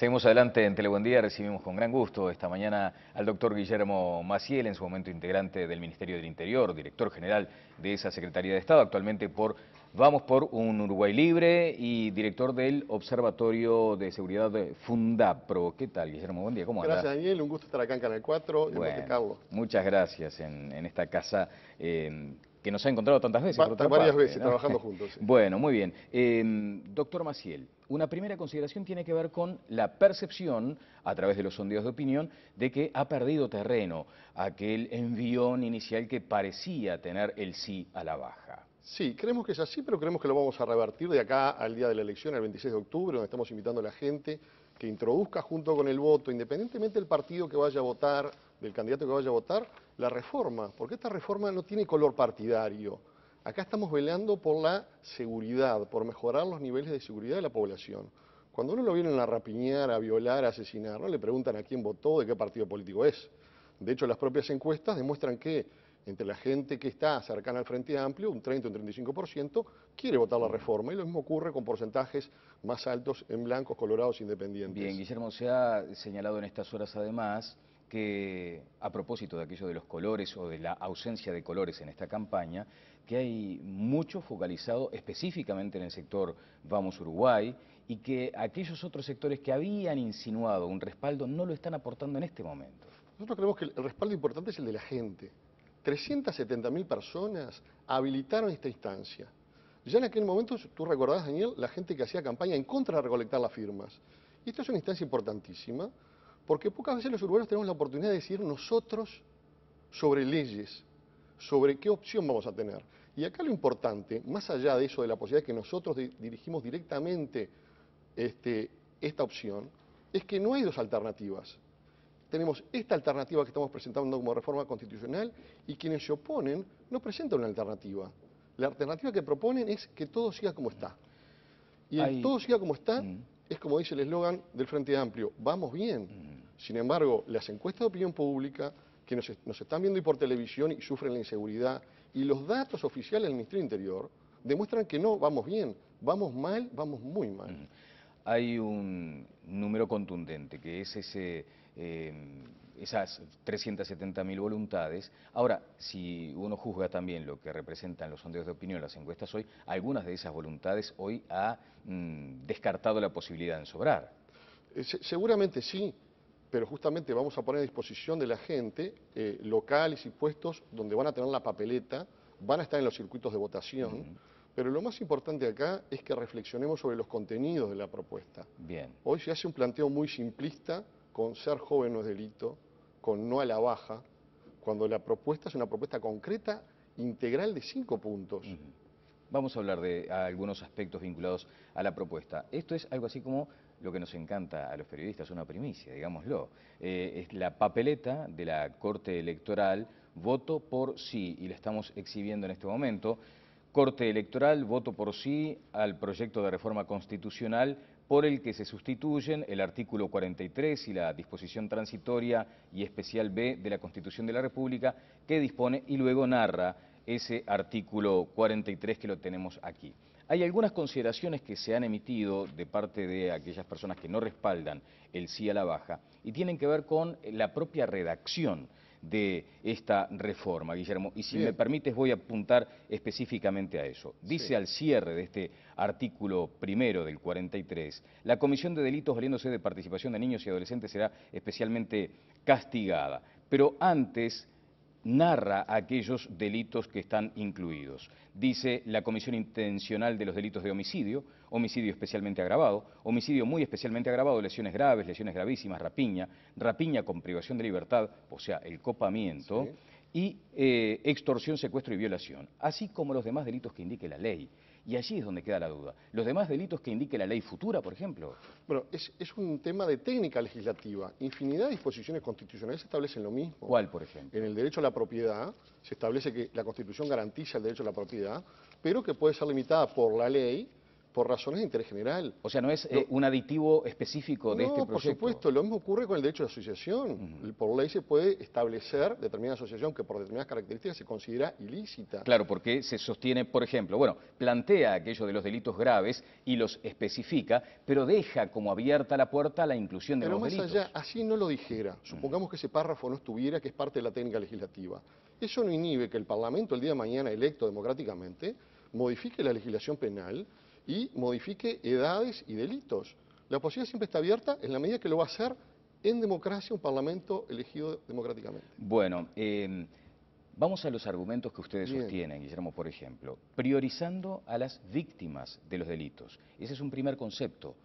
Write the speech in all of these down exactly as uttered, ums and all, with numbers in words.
Seguimos adelante en Telebuen Día, recibimos con gran gusto esta mañana al doctor Guillermo Maciel, en su momento integrante del Ministerio del Interior, director general de esa Secretaría de Estado, actualmente por Vamos por un Uruguay Libre y director del Observatorio de Seguridad de Fundapro. ¿Qué tal, Guillermo? Buen día, ¿cómo anda? Gracias, Daniel, un gusto estar acá en Canal cuatro, en Monte Bueno, Carlo. muchas gracias en, en esta casa eh, que nos ha encontrado tantas veces, Va, por otra varias parte, veces ¿no? trabajando juntos. Sí. Bueno, muy bien. Eh, doctor Maciel, una primera consideración tiene que ver con la percepción, a través de los sondeos de opinión, de que ha perdido terreno aquel envión inicial que parecía tener el sí a la baja. Sí, creemos que es así, pero creemos que lo vamos a revertir de acá al día de la elección, el veintiséis de octubre, donde estamos invitando a la gente que introduzca junto con el voto, independientemente del partido que vaya a votar, del candidato que vaya a votar, la reforma, porque esta reforma no tiene color partidario. Acá estamos velando por la seguridad, por mejorar los niveles de seguridad de la población. Cuando uno lo vienen a rapiñar, a violar, a asesinar, no le preguntan a quién votó, de qué partido político es. De hecho, las propias encuestas demuestran que entre la gente que está cercana al Frente Amplio, un treinta o un treinta y cinco por ciento quiere votar la reforma, y lo mismo ocurre con porcentajes más altos en blancos, colorados, independientes. Bien, Guillermo, se ha señalado en estas horas además que, a propósito de aquello de los colores o de la ausencia de colores en esta campaña, que hay mucho focalizado específicamente en el sector Vamos Uruguay y que aquellos otros sectores que habían insinuado un respaldo no lo están aportando en este momento. Nosotros creemos que el respaldo importante es el de la gente. trescientas setenta mil personas habilitaron esta instancia. Ya en aquel momento, tú recordás, Daniel, la gente que hacía campaña en contra de recolectar las firmas. Y esto es una instancia importantísima, porque pocas veces los uruguayos tenemos la oportunidad de decidir nosotros sobre leyes, sobre qué opción vamos a tener. Y acá lo importante, más allá de eso, de la posibilidad de que nosotros dirigimos directamente este, esta opción, es que no hay dos alternativas. Tenemos esta alternativa que estamos presentando como reforma constitucional y quienes se oponen no presentan una alternativa. La alternativa que proponen es que todo siga como está. Y el Hay... todo siga como está Mm. es como dice el eslogan del Frente Amplio, vamos bien. Mm. Sin embargo, las encuestas de opinión pública que nos, nos están viendo y por televisión y sufren la inseguridad y los datos oficiales del Ministerio del Interior demuestran que no vamos bien, vamos mal, vamos muy mal. Mm. Hay un número contundente, que es ese, eh, esas trescientas setenta mil voluntades. Ahora, si uno juzga también lo que representan los sondeos de opinión, las encuestas hoy, algunas de esas voluntades hoy ha mm, descartado la posibilidad de sobrar. Eh, se, seguramente sí, pero justamente vamos a poner a disposición de la gente eh, locales y puestos donde van a tener la papeleta, van a estar en los circuitos de votación. Uh-huh. Pero lo más importante acá es que reflexionemos sobre los contenidos de la propuesta. Bien. Hoy se hace un planteo muy simplista, con ser joven no es delito, con no a la baja, cuando la propuesta es una propuesta concreta, integral de cinco puntos. Uh-huh. Vamos a hablar de a algunos aspectos vinculados a la propuesta. Esto es algo así como lo que nos encanta a los periodistas, una primicia, digámoslo. Eh, es la papeleta de la Corte Electoral, voto por sí, y la estamos exhibiendo en este momento. Corte Electoral, voto por sí al proyecto de reforma constitucional por el que se sustituyen el artículo cuarenta y tres y la disposición transitoria y especial B de la Constitución de la República, que dispone y luego narra ese artículo cuarenta y tres que lo tenemos aquí. Hay algunas consideraciones que se han emitido de parte de aquellas personas que no respaldan el sí a la baja y tienen que ver con la propia redacción de esta reforma, Guillermo, y si Bien. me permites voy a apuntar específicamente a eso. Dice sí. al cierre de este artículo primero del cuarenta y tres, la comisión de delitos valiéndose de participación de niños y adolescentes será especialmente castigada, pero antes narra aquellos delitos que están incluidos. Dice la comisión intencional de los delitos de homicidio, homicidio especialmente agravado, homicidio muy especialmente agravado, lesiones graves, lesiones gravísimas, rapiña, rapiña con privación de libertad, o sea, el copamiento, sí. y eh, extorsión, secuestro y violación, así como los demás delitos que indique la ley. Y allí es donde queda la duda. ¿Los demás delitos que indique la ley futura, por ejemplo? Bueno, es, es un tema de técnica legislativa. Infinidad de disposiciones constitucionales establecen lo mismo. ¿Cuál, por ejemplo? En el derecho a la propiedad se establece que la Constitución garantiza el derecho a la propiedad, pero que puede ser limitada por la ley por razones de interés general. O sea, no es Lo- eh, un aditivo específico de no, este por proyecto. supuesto, lo mismo ocurre con el derecho de asociación. Ujú. Por ley se puede establecer determinada asociación que por determinadas características se considera ilícita. Claro, porque se sostiene, por ejemplo, bueno, plantea aquello de los delitos graves y los especifica, pero deja como abierta la puerta a la inclusión de Pero nuevos más delitos. allá, así no lo dijera. Supongamos que ese párrafo no estuviera, que es parte de la técnica legislativa. Eso no inhibe que el Parlamento, el día de mañana electo democráticamente, modifique la legislación penal y modifique edades y delitos. La posibilidad siempre está abierta en la medida que lo va a hacer en democracia un Parlamento elegido democráticamente. Bueno, eh, vamos a los argumentos que ustedes Bien. sostienen, Guillermo, por ejemplo. Priorizando a las víctimas de los delitos. Ese es un primer concepto.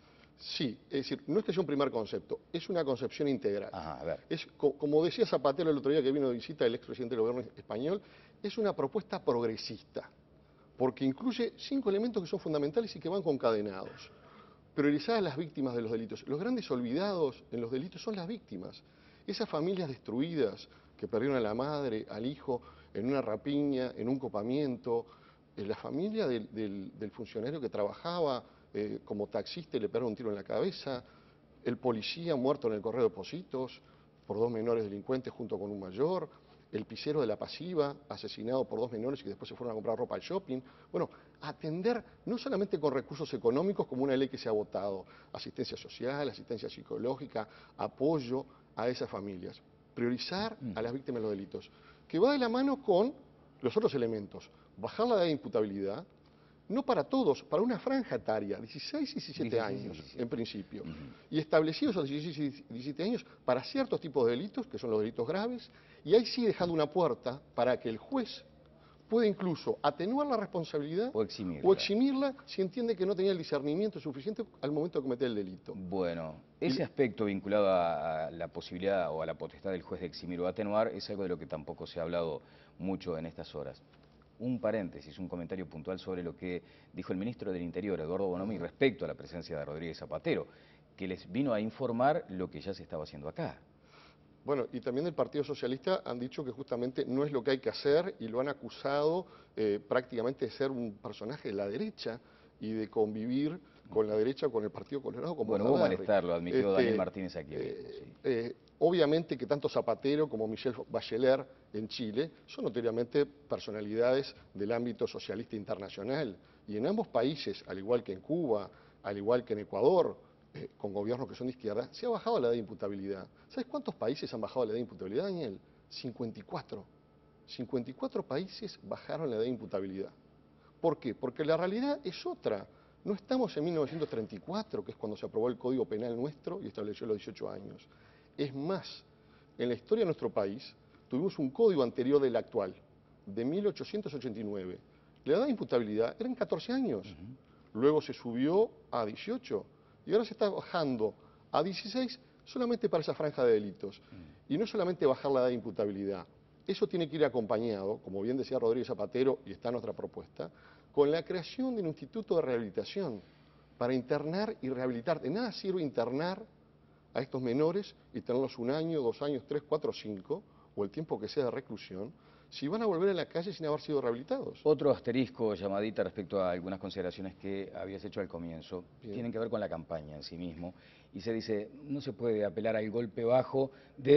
Sí, es decir, no es que sea un primer concepto, es una concepción integral. Ajá, a ver. Es, co- como decía Zapatero el otro día que vino de visita el expresidente del gobierno español, es una propuesta progresista, porque incluye cinco elementos que son fundamentales y que van concadenados. Priorizar a las víctimas de los delitos. Los grandes olvidados en los delitos son las víctimas. Esas familias destruidas que perdieron a la madre, al hijo, en una rapiña, en un copamiento, en la familia del, del- del funcionario que trabajaba eh, como taxista y le pegó un tiro en la cabeza, el policía muerto en el correo de Positos por dos menores delincuentes junto con un mayor, el pisero de la pasiva asesinado por dos menores que después se fueron a comprar ropa al shopping. Bueno, atender no solamente con recursos económicos como una ley que se ha votado, asistencia social, asistencia psicológica, apoyo a esas familias, priorizar a las víctimas de los delitos, que va de la mano con los otros elementos, bajar la edad de imputabilidad, no para todos, para una franja etaria, dieciséis y diecisiete años diecisiete. en principio, Ujú. y establecidos a los dieciséis y diecisiete años para ciertos tipos de delitos, que son los delitos graves, y ahí sí dejando una puerta para que el juez pueda incluso atenuar la responsabilidad O eximirla. o eximirla si entiende que no tenía el discernimiento suficiente al momento de cometer el delito. Bueno, Y ese le- aspecto vinculado a, a la posibilidad o a la potestad del juez de eximir o atenuar es algo de lo que tampoco se ha hablado mucho en estas horas. Un paréntesis, un comentario puntual sobre lo que dijo el ministro del Interior, Eduardo Bonomi, respecto a la presencia de Rodríguez Zapatero, que les vino a informar lo que ya se estaba haciendo acá. Bueno, y también del Partido Socialista han dicho que justamente no es lo que hay que hacer y lo han acusado eh, prácticamente de ser un personaje de la derecha y de convivir con la derecha, con el Partido Colorado, como Bueno, hubo Bordaberry. malestar, lo admitió Este, Daniel Martínez aquí mismo, eh, sí. eh, obviamente que tanto Zapatero como Michelle Bachelet en Chile son notoriamente personalidades del ámbito socialista internacional. Y en ambos países, al igual que en Cuba, al igual que en Ecuador, eh, con gobiernos que son de izquierda, se ha bajado la edad de imputabilidad. ¿Sabes cuántos países han bajado la edad de imputabilidad, Daniel? cincuenta y cuatro. cincuenta y cuatro países bajaron la edad de imputabilidad. ¿Por qué? Porque la realidad es otra. No estamos en mil novecientos treinta y cuatro, que es cuando se aprobó el Código Penal nuestro y estableció los dieciocho años. Es más, en la historia de nuestro país tuvimos un código anterior del actual, de mil ochocientos ochenta y nueve. La edad de imputabilidad eran catorce años. Luego se subió a dieciocho y ahora se está bajando a dieciséis solamente para esa franja de delitos. Y no solamente bajar la edad de imputabilidad, eso tiene que ir acompañado, como bien decía Rodríguez Zapatero, y está en nuestra propuesta, con la creación de un instituto de rehabilitación para internar y rehabilitar. De nada sirve internar a estos menores y tenerlos un año, dos años, tres, cuatro, cinco, o el tiempo que sea de reclusión, si van a volver a la calle sin haber sido rehabilitados. Otro asterisco, llamadita, respecto a algunas consideraciones que habías hecho al comienzo, Bien. tienen que ver con la campaña en sí mismo. Y se dice, no se puede apelar al golpe bajo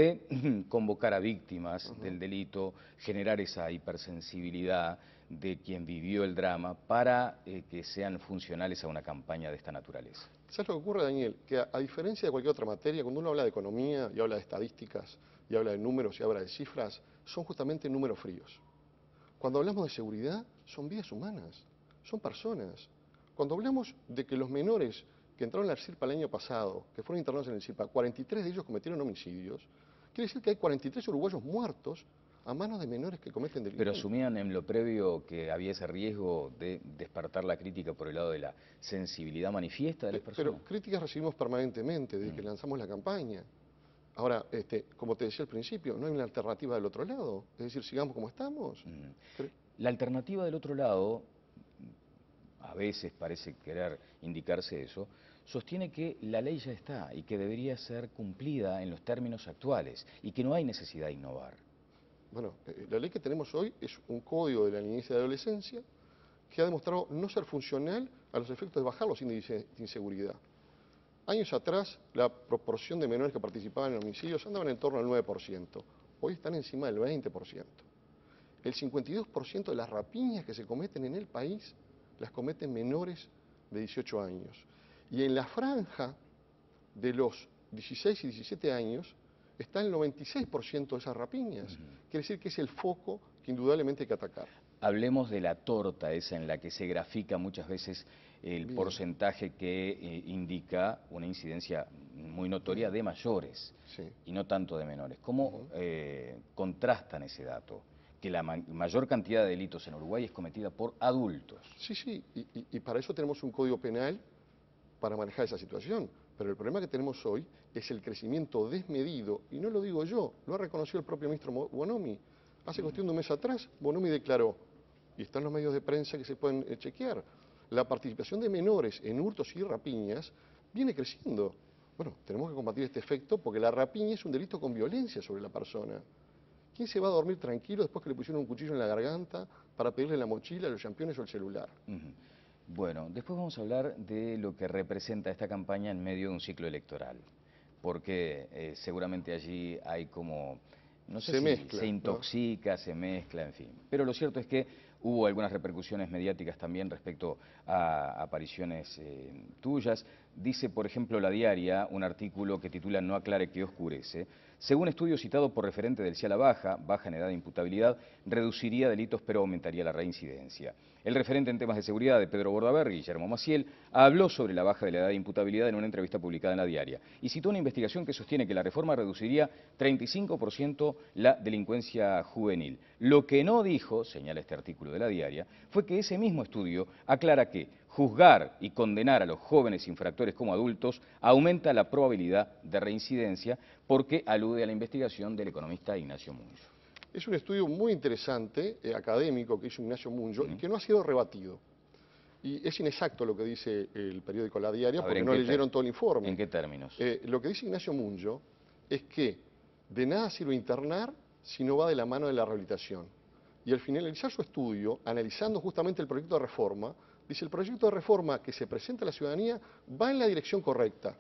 de convocar a víctimas Ujú. del delito, generar esa hipersensibilidad de quien vivió el drama para eh, que sean funcionales a una campaña de esta naturaleza. ¿Sabes lo que ocurre, Daniel? Que a, a diferencia de cualquier otra materia, cuando uno habla de economía y habla de estadísticas y habla de números y habla de cifras, son justamente números fríos. Cuando hablamos de seguridad, son vidas humanas, son personas. Cuando hablamos de que los menores que entraron al CIRPA el año pasado, que fueron internados en el CIRPA, cuarenta y tres de ellos cometieron homicidios, quiere decir que hay cuarenta y tres uruguayos muertos a manos de menores que cometen delitos. Pero asumían en lo previo que había ese riesgo de despertar la crítica por el lado de la sensibilidad manifiesta de las Pe- personas. Pero críticas recibimos permanentemente desde que lanzamos la campaña. Ahora, este, como te decía al principio, no hay una alternativa del otro lado. Es decir, sigamos como estamos. Mm. Cre- La alternativa del otro lado, a veces parece querer indicarse eso, sostiene que la ley ya está y que debería ser cumplida en los términos actuales y que no hay necesidad de innovar. Bueno, eh, la ley que tenemos hoy es un código de la niñez y la adolescencia que ha demostrado no ser funcional a los efectos de bajar los índices de inseguridad. Años atrás, la proporción de menores que participaban en homicidios andaba en torno al nueve por ciento. Hoy están encima del veinte por ciento. El cincuenta y dos por ciento de las rapiñas que se cometen en el país las cometen menores de dieciocho años. Y en la franja de los dieciséis y diecisiete años está el noventa y seis por ciento de esas rapiñas. Uh-huh. Quiere decir que es el foco que indudablemente hay que atacar. Hablemos de la torta esa en la que se grafica muchas veces el Bien. porcentaje que eh, indica una incidencia muy notoria Bien. de mayores sí. y no tanto de menores. ¿Cómo uh-huh. eh, contrastan ese dato? Que la ma mayor cantidad de delitos en Uruguay es cometida por adultos. Sí, sí, y, y, y para eso tenemos un código penal para manejar esa situación. Pero el problema que tenemos hoy es el crecimiento desmedido, y no lo digo yo, lo ha reconocido el propio ministro Bonomi. Hace cuestión de un mes atrás, Bonomi declaró, y están los medios de prensa que se pueden eh, chequear, la participación de menores en hurtos y rapiñas viene creciendo. Bueno, tenemos que combatir este efecto porque la rapiña es un delito con violencia sobre la persona. ¿Quién se va a dormir tranquilo después que le pusieron un cuchillo en la garganta para pedirle la mochila, los championes o el celular? Uh-huh. Bueno, después vamos a hablar de lo que representa esta campaña en medio de un ciclo electoral, porque eh, seguramente allí hay como, no sé se si mezcla, se intoxica, ¿no? se mezcla, en fin. Pero lo cierto es que hubo algunas repercusiones mediáticas también respecto a apariciones eh, tuyas. Dice, por ejemplo, La Diaria, un artículo que titula No aclare que oscurece. Según estudio citado por referente del Ciala Baja, baja en edad de imputabilidad, reduciría delitos pero aumentaría la reincidencia. El referente en temas de seguridad de Pedro Bordaberry, Guillermo Maciel, habló sobre la baja de la edad de imputabilidad en una entrevista publicada en La Diaria y citó una investigación que sostiene que la reforma reduciría treinta y cinco por ciento la delincuencia juvenil. Lo que no dijo, señala este artículo de La Diaria, fue que ese mismo estudio aclara que juzgar y condenar a los jóvenes infractores como adultos aumenta la probabilidad de reincidencia porque alude a la investigación del economista Ignacio Munjo. Es un estudio muy interesante, eh, académico, que hizo Ignacio Munjo, uh-huh. y que no ha sido rebatido. Y es inexacto lo que dice el periódico La Diaria, porque no leyeron todo el informe. ¿En qué términos? Eh, lo que dice Ignacio Munjo es que de nada sirve internar si no va de la mano de la rehabilitación. Y al finalizar su estudio, analizando justamente el proyecto de reforma, dice el proyecto de reforma que se presenta a la ciudadanía va en la dirección correcta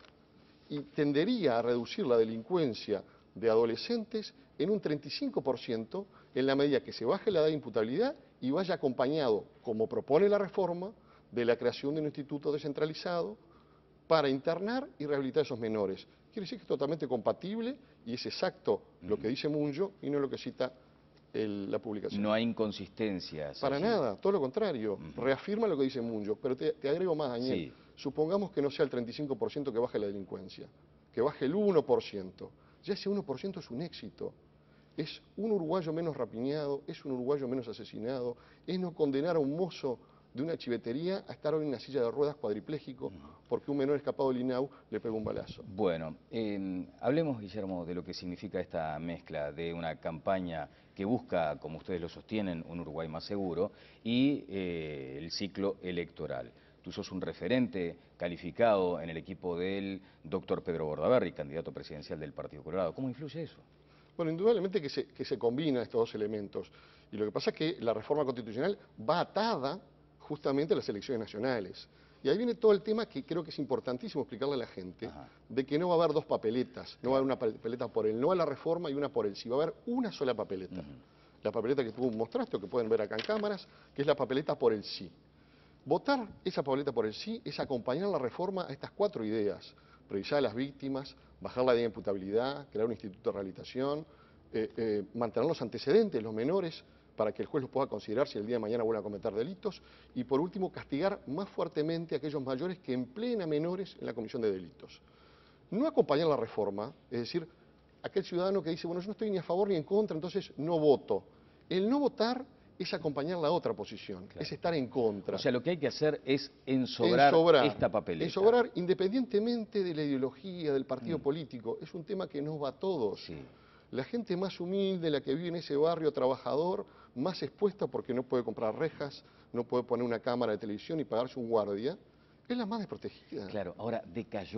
y tendería a reducir la delincuencia de adolescentes en un treinta y cinco por ciento en la medida que se baje la edad de imputabilidad y vaya acompañado, como propone la reforma, de la creación de un instituto descentralizado para internar y rehabilitar a esos menores. Quiere decir que es totalmente compatible y es exacto lo que dice Munjo y no lo que cita el, la publicación. No hay inconsistencias. Para allí. nada, todo lo contrario. Uh-huh. Reafirma lo que dice Munjo. Pero te, te agrego más, Daniel. Sí. Supongamos que no sea el treinta y cinco por ciento que baje la delincuencia, que baje el uno por ciento. Ya ese uno por ciento es un éxito. Es un uruguayo menos rapiñado, es un uruguayo menos asesinado, es no condenar a un mozo de una chivetería a estar hoy en una silla de ruedas cuadripléjico porque un menor escapado del I N A U le pegó un balazo. Bueno, eh, hablemos, Guillermo, de lo que significa esta mezcla de una campaña que busca, como ustedes lo sostienen, un Uruguay más seguro y eh, el ciclo electoral. Tú sos un referente calificado en el equipo del doctor Pedro Bordaberry, candidato presidencial del Partido Colorado. ¿Cómo influye eso? Bueno, indudablemente que se, que se combinan estos dos elementos. Y lo que pasa es que la reforma constitucional va atada justamente a las elecciones nacionales. Y ahí viene todo el tema que creo que es importantísimo explicarle a la gente, Ajá. de que no va a haber dos papeletas, no va a haber una papeleta por el no a la reforma y una por el sí, va a haber una sola papeleta. Uh-huh. La papeleta que tú mostraste, o que pueden ver acá en cámaras, que es la papeleta por el sí. Votar esa papeleta por el sí es acompañar la reforma a estas cuatro ideas: previsar a las víctimas, bajar la edad de imputabilidad, crear un instituto de rehabilitación, eh, eh, mantener los antecedentes, los menores, para que el juez los pueda considerar si el día de mañana vuelven a cometer delitos, y por último castigar más fuertemente a aquellos mayores que empleen a menores en la comisión de delitos. No acompañar la reforma, es decir, aquel ciudadano que dice, bueno, yo no estoy ni a favor ni en contra, entonces no voto. El no votar es acompañar la otra posición, claro. es estar en contra. O sea, lo que hay que hacer es ensobrar, ensobrar esta papeleta. Ensobrar independientemente de la ideología del partido mm. político. Es un tema que nos va a todos. Sí. La gente más humilde, la que vive en ese barrio trabajador, más expuesta porque no puede comprar rejas, no puede poner una cámara de televisión y pagarse un guardia, es la más desprotegida. Claro, ahora decayó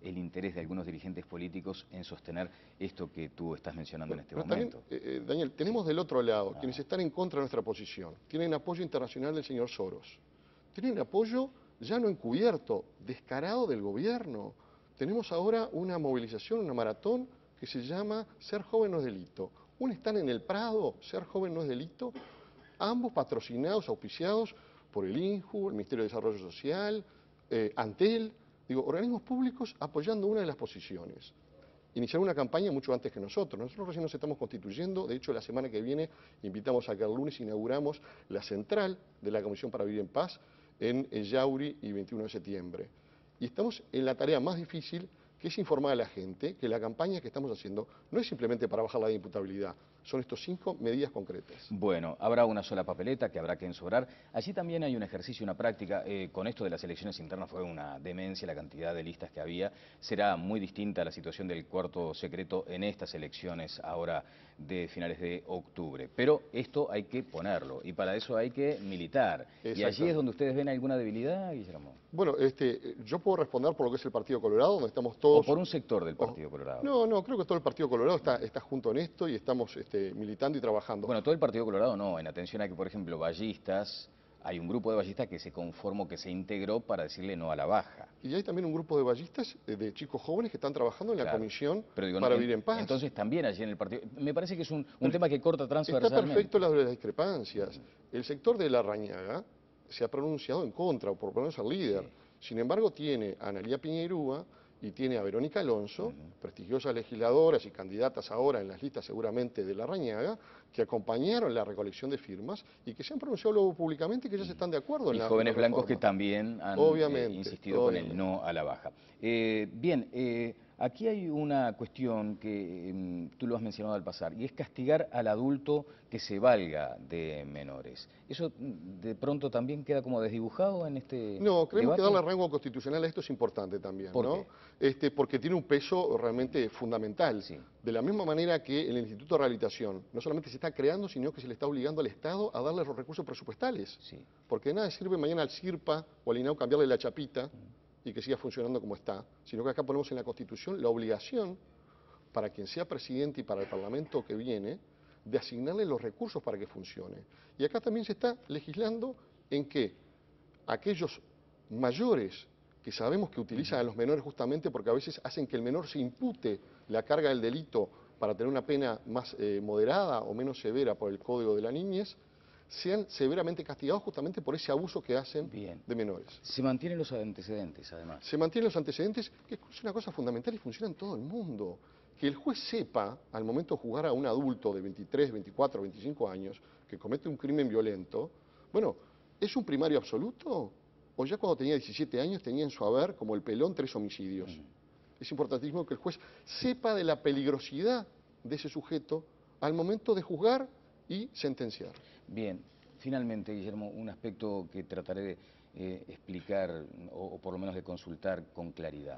el interés de algunos dirigentes políticos en sostener esto que tú estás mencionando en este Pero momento. también, eh, eh, Daniel, tenemos del otro lado Ah. quienes están en contra de nuestra posición. Tienen apoyo internacional del señor Soros. Tienen apoyo ya no encubierto, descarado del gobierno. Tenemos ahora una movilización, una maratón que se llama Ser joven no es delito. Un están en el Prado, Ser joven no es delito, ambos patrocinados, auspiciados por el INJU, el Ministerio de Desarrollo Social, eh, Antel, digo, organismos públicos apoyando una de las posiciones. Iniciaron una campaña mucho antes que nosotros. Nosotros recién nos estamos constituyendo. De hecho, la semana que viene invitamos a que el lunes inauguramos la central de la Comisión para Vivir en Paz en Yauri y veintiuno de septiembre. Y estamos en la tarea más difícil, que es informar a la gente que la campaña que estamos haciendo no es simplemente para bajar la imputabilidad, son estos cinco medidas concretas. Bueno, habrá una sola papeleta que habrá que ensobrar. Allí también hay un ejercicio, una práctica. Eh, con esto de las elecciones internas fue una demencia la cantidad de listas que había. Será muy distinta la situación del cuarto secreto en estas elecciones ahora de finales de octubre. Pero esto hay que ponerlo y para eso hay que militar. ¿Y allí es donde ustedes ven alguna debilidad, Guillermo? Bueno, este, yo puedo responder por lo que es el Partido Colorado, donde estamos todos... ¿O por un sector del Partido Colorado? No, no, creo que todo el Partido Colorado está, está junto en esto y estamos este, militando y trabajando. Bueno, todo el Partido Colorado no, en atención a que, por ejemplo, ballistas, hay un grupo de ballistas que se conformó, que se integró para decirle no a la baja. Y hay también un grupo de ballistas, eh, de chicos jóvenes que están trabajando en la Claro. Comisión Pero digo, para no, Vivir en Paz. Entonces también allí en el partido, me parece que es un, un tema que corta transversalmente. Está perfecto las, las discrepancias. El sector de Larrañaga se ha pronunciado en contra, o por lo menos el líder. Sí. Sin embargo, tiene a Analía Piñeirúa y tiene a Verónica Alonso, Uh-huh. prestigiosas legisladoras y candidatas ahora en las listas seguramente de Larrañaga, que acompañaron la recolección de firmas y que se han pronunciado luego públicamente y que ya se están de acuerdo en Y la jóvenes en la blancos que reforma. también han eh, Obviamente, insistido obviamente. con el no a la baja. Eh, bien, eh, aquí hay una cuestión que eh, tú lo has mencionado al pasar, y es castigar al adulto que se valga de menores. ¿Eso mm, de pronto también queda como desdibujado en este No, creemos debate? que darle rango constitucional a esto es importante también, ¿Por ¿no? qué? Este, porque tiene un peso realmente fundamental. Sí. De la misma manera que el Instituto de Rehabilitación no solamente se está creando, sino que se le está obligando al Estado a darle los recursos presupuestales. Sí. Porque de nada sirve mañana al CIRPA o al INAU cambiarle la chapita y que siga funcionando como está, sino que acá ponemos en la Constitución la obligación para quien sea presidente y para el Parlamento que viene de asignarle los recursos para que funcione. Y acá también se está legislando en que aquellos mayores que sabemos que utilizan a los menores justamente porque a veces hacen que el menor se impute la carga del delito para tener una pena más eh, moderada o menos severa por el Código de la Niñez, sean severamente castigados justamente por ese abuso que hacen Bien. de menores. Se mantienen los antecedentes, además. Se mantienen los antecedentes, que es una cosa fundamental y funciona en todo el mundo. Que el juez sepa, al momento de juzgar a un adulto de veintitrés, veinticuatro, veinticinco años, que comete un crimen violento, bueno, ¿es un primario absoluto? O ya cuando tenía diecisiete años tenía en su haber, como el pelón, tres homicidios. Mm. Es importantísimo que el juez sepa de la peligrosidad de ese sujeto al momento de juzgar y sentenciar. Bien, finalmente, Guillermo, un aspecto que trataré de eh, explicar o, o por lo menos de consultar con claridad.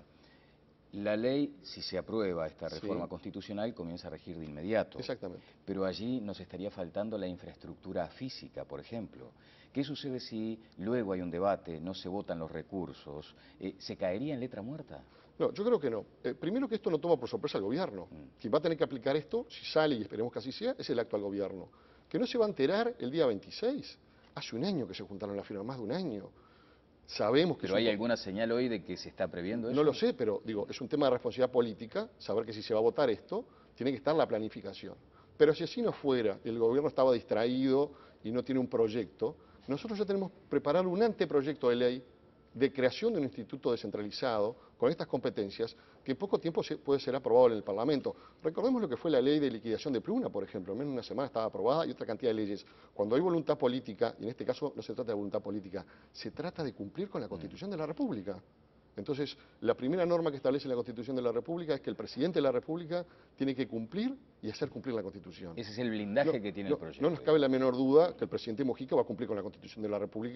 La ley, si se aprueba esta reforma sí. constitucional, comienza a regir de inmediato. Exactamente. Pero allí nos estaría faltando la infraestructura física, por ejemplo. ¿Qué sucede si luego hay un debate, no se votan los recursos? Eh, ¿Se caería en letra muerta? No, yo creo que no. Eh, primero que esto no toma por sorpresa al gobierno. Mm. Quien va a tener que aplicar esto, si sale y esperemos que así sea, es el actual gobierno. Que no se va a enterar el día veintiséis. Hace un año que se juntaron las firmas, más de un año. Sabemos que... ¿Pero hay alguna señal hoy de que se está previendo eso? No lo sé, pero digo, es un tema de responsabilidad política, saber que si se va a votar esto, tiene que estar la planificación. Pero si así no fuera, el gobierno estaba distraído y no tiene un proyecto, nosotros ya tenemos preparado un anteproyecto de ley de creación de un instituto descentralizado con estas competencias que en poco tiempo se puede ser aprobado en el Parlamento. Recordemos lo que fue la ley de liquidación de Pruna, por ejemplo, en menos de una semana estaba aprobada y otra cantidad de leyes. Cuando hay voluntad política, y en este caso no se trata de voluntad política, se trata de cumplir con la Constitución de la República. Entonces, la primera norma que establece la Constitución de la República es que el presidente de la República tiene que cumplir y hacer cumplir la Constitución. Ese es el blindaje no, que tiene no, el proyecto. No nos cabe la menor duda que el presidente Mujica va a cumplir con la Constitución de la República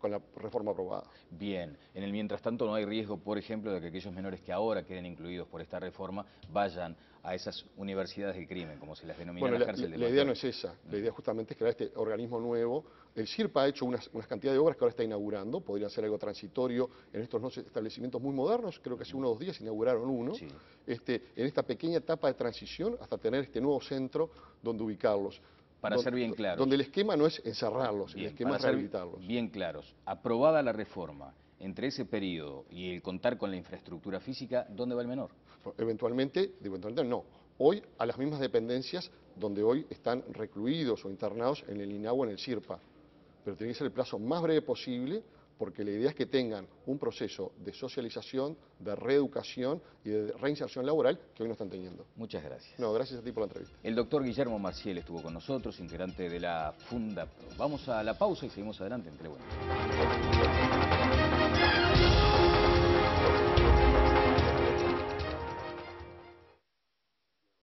con la reforma aprobada. Bien, en el mientras tanto no hay riesgo, por ejemplo, de que aquellos menores que ahora queden incluidos por esta reforma vayan a esas universidades del crimen, como se las denomina Bueno, la la, cárcel de la idea Guantánamo. no es esa, la idea justamente es crear este organismo nuevo. El CIRPA ha hecho unas, unas cantidad de obras que ahora está inaugurando, podría ser algo transitorio en estos nuevos establecimientos muy modernos, creo que hace unos dos días inauguraron uno, Sí. este, en esta pequeña etapa de transición hasta tener este nuevo centro donde ubicarlos. Para Don- ser bien claros. Donde el esquema no es encerrarlos, Bien, el esquema para es ser rehabilitarlos. bien claros, aprobada la reforma, entre ese periodo y el contar con la infraestructura física, ¿dónde va el menor? Eventualmente, eventualmente no. Hoy a las mismas dependencias donde hoy están recluidos o internados en el INAH o en el CIRPA. Pero tiene que ser el plazo más breve posible porque la idea es que tengan un proceso de socialización, de reeducación y de reinserción laboral que hoy no están teniendo. Muchas gracias. No, gracias a ti por la entrevista. El doctor Guillermo Maciel estuvo con nosotros, integrante de la Fundapro. Vamos a la pausa y seguimos adelante en Telebuenos.